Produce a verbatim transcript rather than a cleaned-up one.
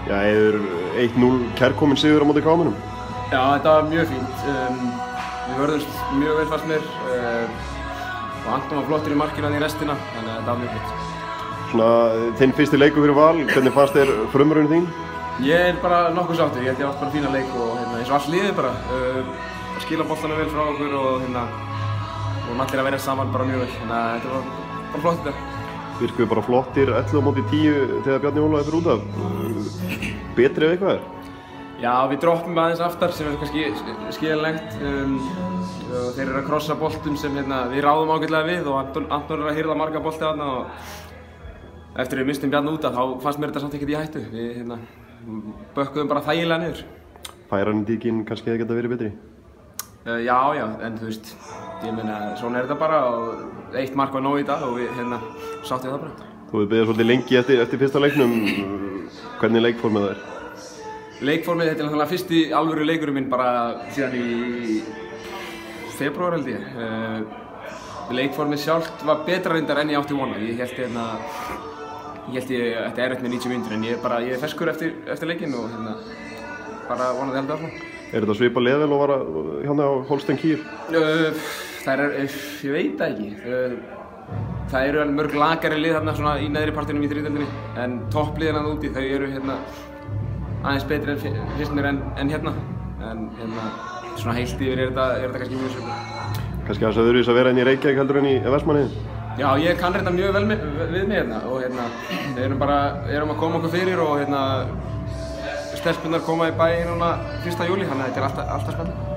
Já, eður eitt núll kærkominn sigur á móti K M-unum? Já, þetta var mjög fínt. Um, við vörðumst mjög vel fannst mér uh, og Anton var flottur í markinu í restina, þannig að þetta var mjög fínt. Svona, þinn fyrsti leikur fyrir Val, hvernig fannst þér frumraun þín? Ég er bara nokkuð sáttur, ég held ég átt bara fína leik og hérna, eins og alls liðið bara. Uh, skila boltanum vel frá okkur og hérna, og allir að vera saman bara mjög vel, þannig að þetta var bara flott þetta. Virkuðu bara flottir ellefu á móti tíu þegar Bjarni Ólaði fyrir út af. Betri eða eitthvað er? Já, við droppum aðeins aftar sem er kannski skiljanlegt. Um, þeir eru að krossa boltum sem hérna, við ráðum ágætlega við og Anton, Anton er að hirða marga bolti þarna og eftir við mistum Bjarni út af þá fannst mér þetta samt ekkert í hættu. Við hérna, bökkuðum bara þægilega niður. Færandíkinn kannski hefði getað verið betri? Uh, já, já, en þú veist, ég meina, svona er þetta bara og eitt mark var nóg í dag og við hérna sáttum það bara. Þú hefði beðið svolítið lengi eftir, eftir fyrsta leiknum. Hvernig leikformið það er? Leikformið, þetta er náttúrulega fyrsti alvöru leikurinn minn bara síðan í febrúar held ég. Uh, leikformið sjálft var betra reyndar enn ég átti vona. Ég held hérna, ég held ég þetta er erfitt með níutíu mínútur en ég er bara, ég er ferskur eftir, eftir leikinn og hérna bara vonandi heldur áfram. Er þetta svipað level og var hérna á Holstein Kiel? Uh, það er, ég veit það ekki. Uh, það eru mörg lakari lið þarna svona í neðri partinum í þriðdeildinni en toppliðin að úti, þau eru hérna aðeins betri en fyrst mér en, en hérna. En hérna svona heilt yfir er þetta, er þetta kannski mjög svipað. Kannski aðeins öðruvísi að vera inn í Reykjavík heldur en í Vestmannaeyjum? Já, ég kann reynda mjög vel með, við mig hérna og hérna við erum bara, erum að koma okkur fyrir og hérna stelpunnar koma í bæinn núna fyrsta júlí, þannig að þetta er alltaf, alltaf spennandi.